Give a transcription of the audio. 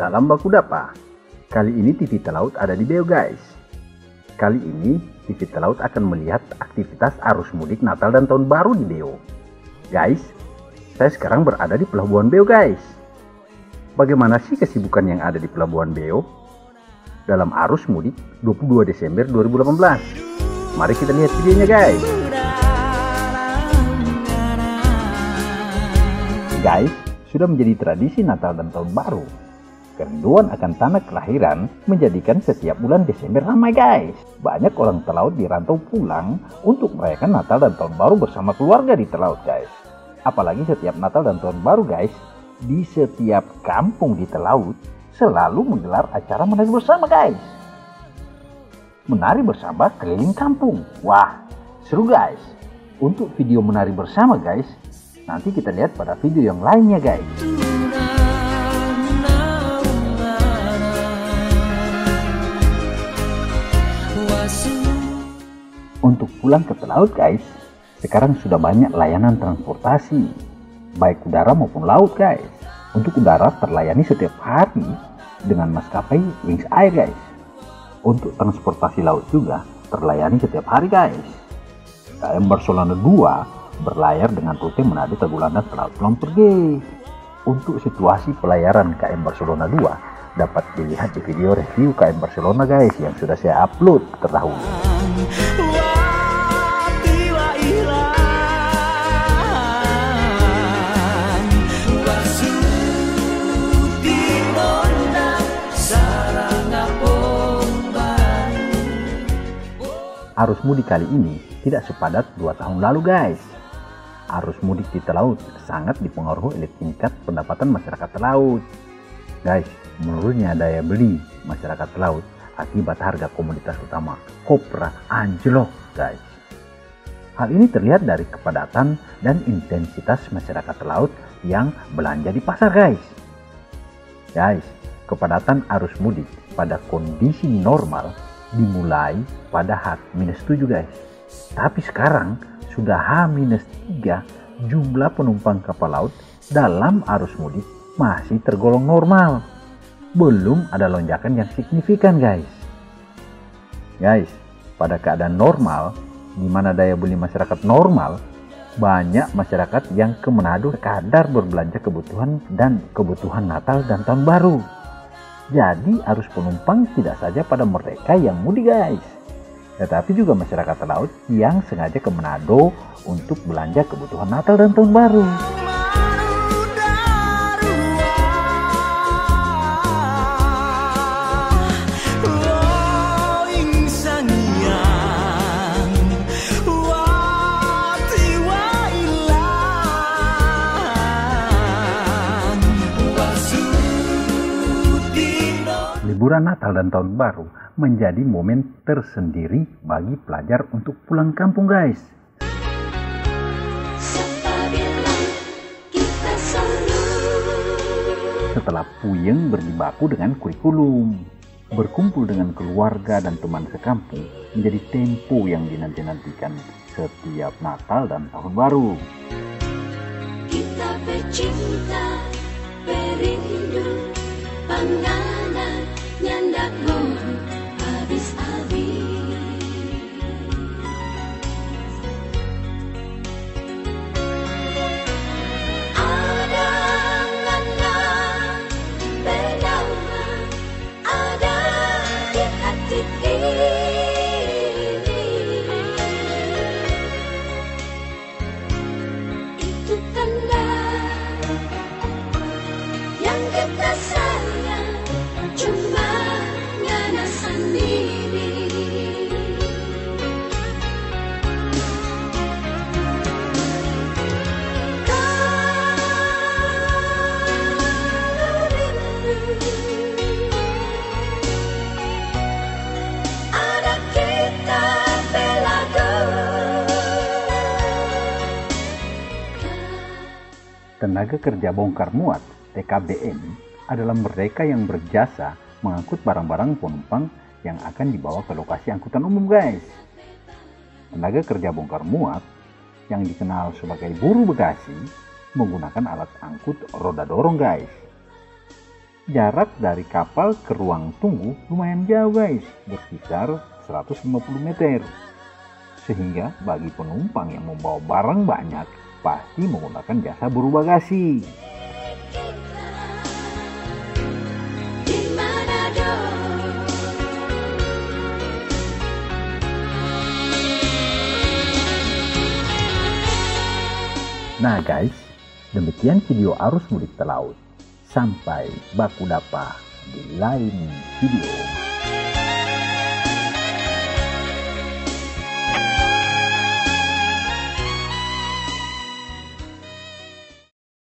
Salam baku dapa. Kali ini TV Talaut ada di Beo guys. Kali ini TV Talaut akan melihat aktivitas arus mudik Natal dan Tahun Baru di Beo. Guys, saya sekarang berada di Pelabuhan Beo guys. Bagaimana sih kesibukan yang ada di Pelabuhan Beo dalam arus mudik 22 Desember 2018? Mari kita lihat videonya guys. Guys, sudah menjadi tradisi Natal dan Tahun Baru. Kerinduan akan tanah kelahiran menjadikan setiap bulan Desember ramai guys. Banyak orang Talaut di rantau pulang untuk merayakan Natal dan Tahun Baru bersama keluarga di Talaut guys. Apalagi setiap Natal dan Tahun Baru guys, di setiap kampung di Talaut selalu menggelar acara menari bersama guys. Menari bersama keliling kampung. Wah, seru guys. Untuk video menari bersama guys, nanti kita lihat pada video yang lainnya guys. Untuk pulang ke Talaut guys, sekarang sudah banyak layanan transportasi, baik udara maupun laut guys. Untuk udara terlayani setiap hari dengan maskapai Wings Air guys. Untuk transportasi laut juga terlayani setiap hari guys. KM Barcelona 2 berlayar dengan rute Manado Tagulandang Talaut Pulang Pergi. Untuk situasi pelayaran KM Barcelona 2 dapat dilihat di video review KM Barcelona guys yang sudah saya upload terdahulu. Arus mudik kali ini tidak sepadat 2 tahun lalu guys. Arus mudik di Talaut sangat dipengaruhi oleh tingkat pendapatan masyarakat Talaut. Guys, menurunnya daya beli masyarakat Talaut akibat harga komoditas utama kopra anjlok guys. Hal ini terlihat dari kepadatan dan intensitas masyarakat Talaut yang belanja di pasar guys. Guys, kepadatan arus mudik pada kondisi normal dimulai pada H-7 guys. Tapi sekarang sudah H-3, jumlah penumpang kapal laut dalam arus mudik masih tergolong normal. Belum ada lonjakan yang signifikan guys. Guys, pada keadaan normal, di mana daya beli masyarakat normal, banyak masyarakat yang ke Manado kadar berbelanja kebutuhan Natal dan Tahun Baru. Jadi arus penumpang tidak saja pada mereka yang mudik guys, tetapi juga masyarakat Talaut yang sengaja ke Manado untuk belanja kebutuhan Natal dan Tahun Baru. Liburan Natal dan Tahun Baru menjadi momen tersendiri bagi pelajar untuk pulang kampung guys. Setelah puyeng berjibaku dengan kurikulum, berkumpul dengan keluarga dan teman sekampung menjadi tempo yang dinanti-nantikan setiap Natal dan Tahun Baru. Kita bercinta, berindu, panganan nyandak guru habis-habis. Ada ngana berdaulat, ada di hati ini. Itu tanda yang kita sayang. Cuma ngana sendiri. Ada kita belago. Tenaga kerja bongkar muat TKBM adalah mereka yang berjasa mengangkut barang-barang penumpang yang akan dibawa ke lokasi angkutan umum guys. Tenaga kerja bongkar muat yang dikenal sebagai buruh Bekasi menggunakan alat angkut roda dorong guys. Jarak dari kapal ke ruang tunggu lumayan jauh guys, berkisar 150 meter. Sehingga bagi penumpang yang membawa barang banyak, pasti menggunakan jasa buru bagasi. Nah guys, demikian video arus mudik ke laut. Sampai baku dapat di lain video.